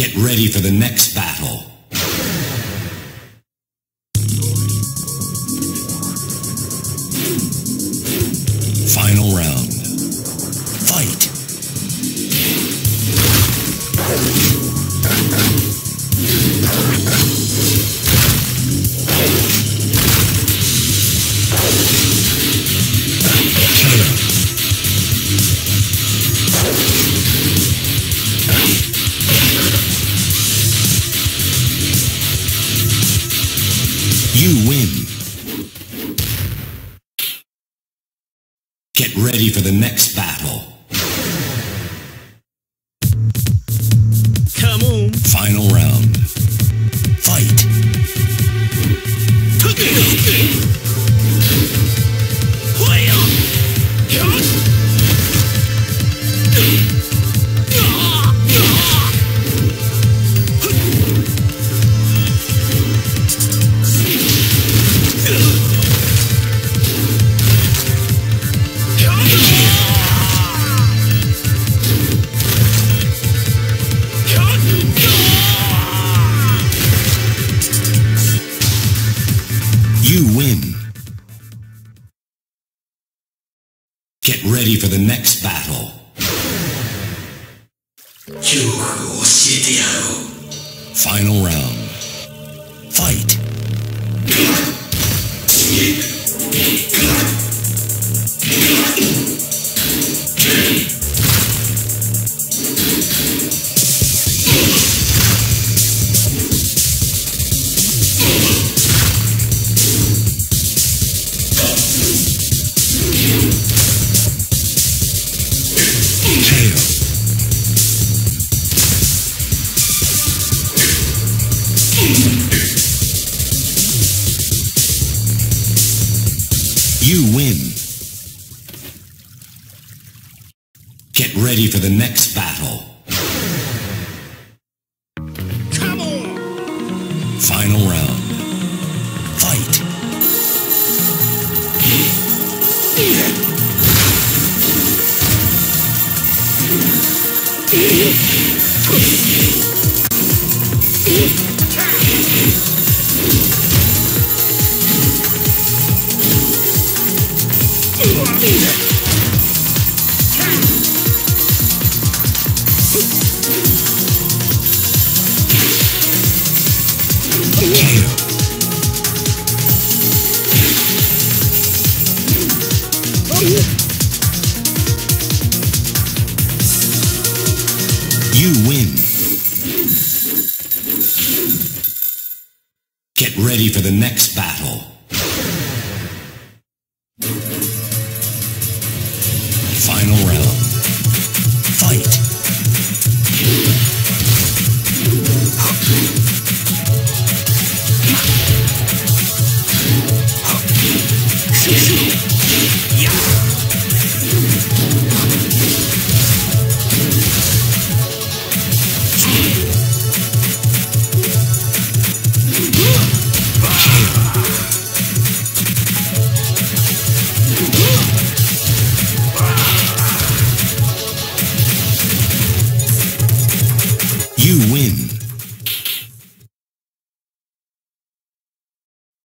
Get ready for the next battle. Final round. Fight! You win. Get ready for the next battle. Come on. Final round. Fight. You win. Get ready for the next battle. Final round. Fight. You win. Get ready for the next battle. Come on. Final round. Fight. You win. Get ready for the next battle.